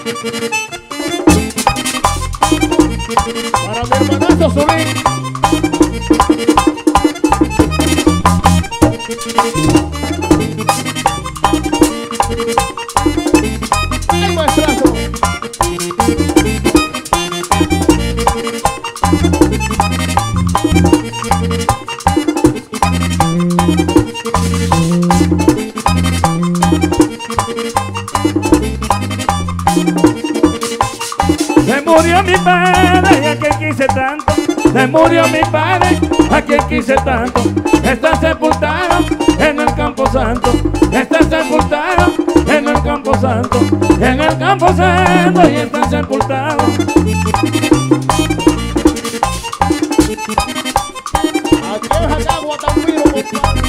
Para mi hermanazo Zulín. ¡Ay, maestrazo! Se murió mi padre, a quien quise tanto. Se murió mi padre, a quien quise tanto. Está sepultado en el campo santo. Está sepultado en el campo santo. En el campo santo y está sepultado. Adiós allá, Guatapiro, compadre.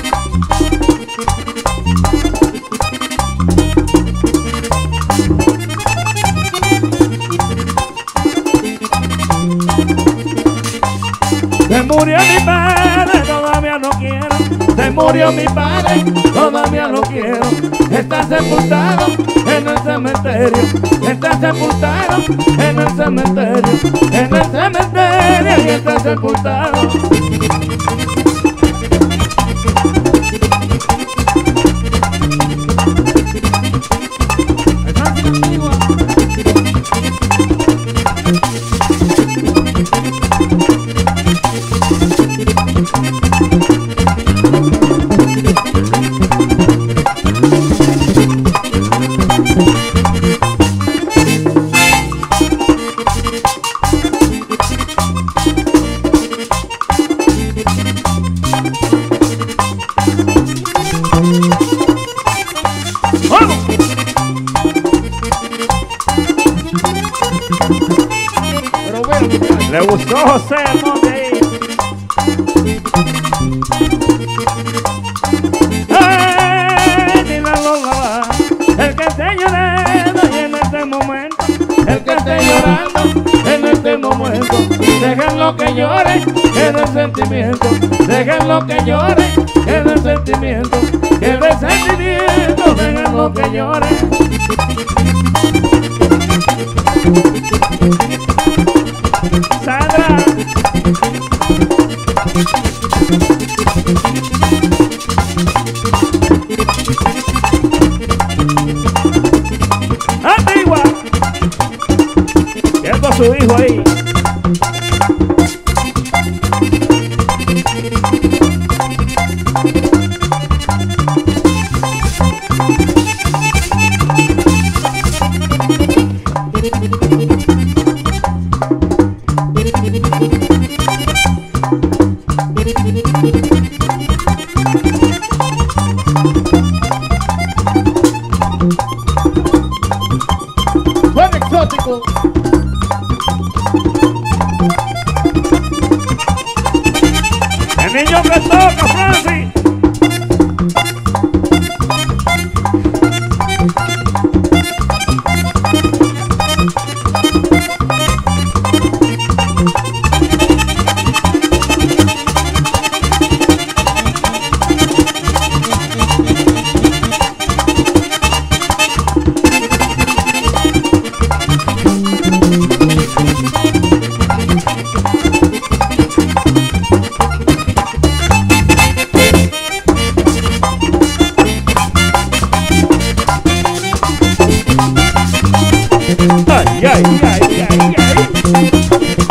Se murió mi padre, todavía no quiero. Se murió mi padre, todavía no quiero. Está sepultado en el cementerio. Está sepultado en el cementerio. En el cementerio y está sepultado. Pero bueno, Le gustó José Monte. Ay, dile a Lola, el que esté llorando y en este momento, el que esté llorando en este momento, déjenlo que llore, que del sentimiento, déjenlo que llore, que del sentimiento, que del sentimiento, déjenlo que llore. Sandra. Antigua. Viendo a su hijo ahí. buen exótico. El niño que toca, Francis. Ay, ay, ay, ay, ay.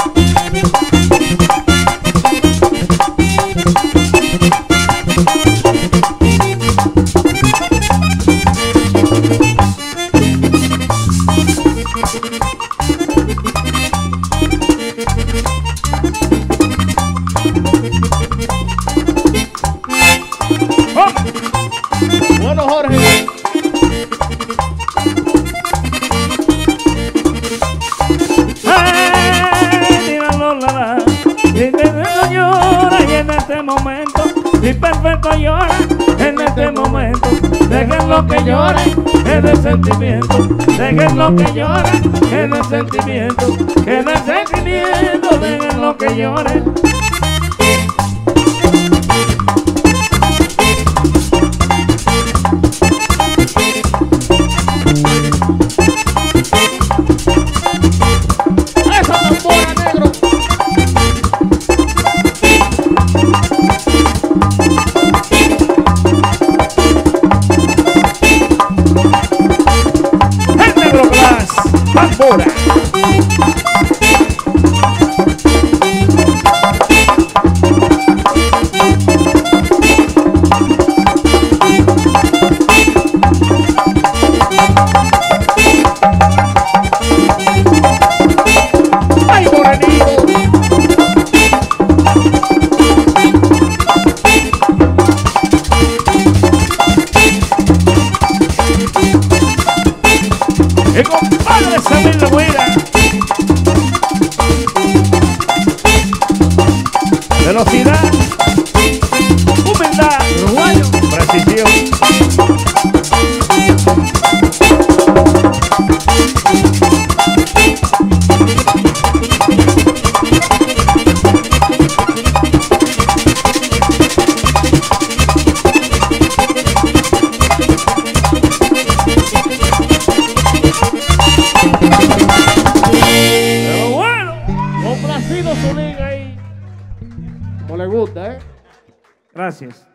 Bueno, Jorge. Si perfecto llora en este momento, déjenlo que llore en el sentimiento, déjenlo que llore en el sentimiento, que en el sentimiento, déjenlo que llore. Bambora. Ay, morenito. El compadre Samuel La Buena. Velocidad, humildad, precisión. Pero bueno, Complacido su liga ahí. Como le gusta, ¿eh? gracias.